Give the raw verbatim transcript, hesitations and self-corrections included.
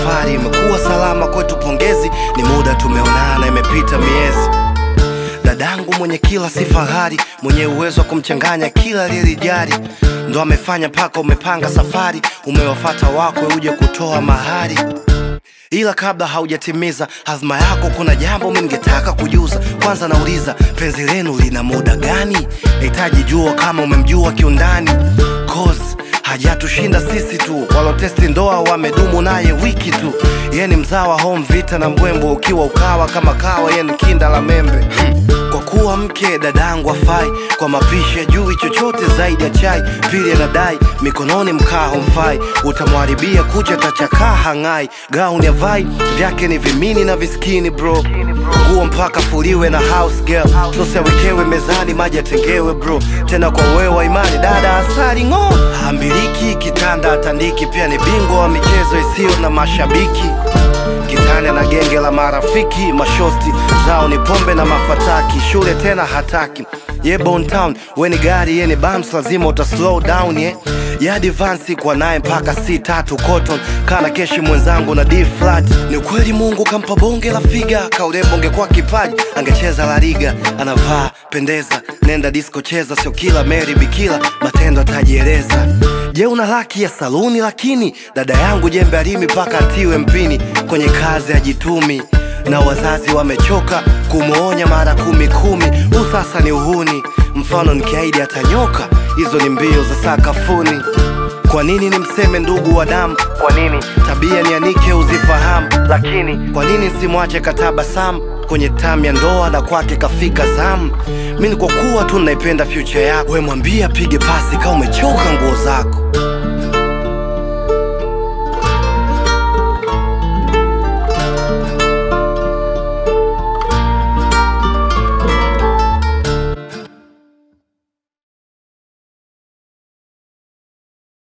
safari imekuwa salama kwetu, pongezi. Ni muda tumeonana, imepita miezi. Dadangu mwenye kila sifahari, mwenye uwezo wa kumchanganya kila lilijari, ndo amefanya paka umepanga safari, umewafata wako uje kutoa mahari. Ila kabla haujatimiza hazma yako, kuna jambo mimi ningetaka kujuza. Kwanza nauliza, penzi lenu lina muda gani? Nahitaji jua kama umemjua kiundani, cause hajatushinda sisi tu, walotesti ndoa wamedumu naye wiki tu. Yeye ni mzawa home vita na mbwembo, ukiwa ukawa kama kawa, yeye ni kinda la membe. Kwa kuwa mke dadangu afai, kwa mapishi jui chochote zaidi ya chai. Pili anadai mikononi mkaa homfai, utamwaribia kucha tachakaa hangai. Gauni ya vai vyake ni vimini na viskini bro, nguo mpaka fuliwe na house girl. Sose wekewe mezani, maji atengewe bro, tena kwa wewa imani dada asali ngo. Hambiliki kitanda atandiki, pia ni bingwa wa michezo isiyo na mashabiki. Kitania na genge la marafiki, mashosti zao ni pombe na mafataki. Shule tena hataki, ye Bone Town, we ni gari, ye ni bumps, lazima uta slow down ye. Ya advance kwa nae mpaka C tatu cotton, kana keshi mwenzangu na D flat. Ni ukweli Mungu kampa bonge la figa, kaurembo ungekuwa kipaji angecheza La Liga. Anavaa pendeza, nenda disco cheza, sio kila Mary bikila, matendo atajieleza. Je, una laki ya saluni lakini dada yangu jembe alimi paka atiwe mpini. Kwenye kazi ajitumi na wazazi wamechoka kumuonya mara kumi kumi. Huu sasa ni uhuni, mfano nikiahidi atanyoka, hizo ni mbio za sakafuni. Kwa nini nimseme ndugu wa damu? Kwa nini tabia nianike uzifahamu? Lakini kwa nini simwache katabasamu kwenye tamu ya ndoa na kwake kafika zamu? Mimi kwa kuwa tu naipenda future yako, we mwambie apige pasi kama umechoka nguo zako.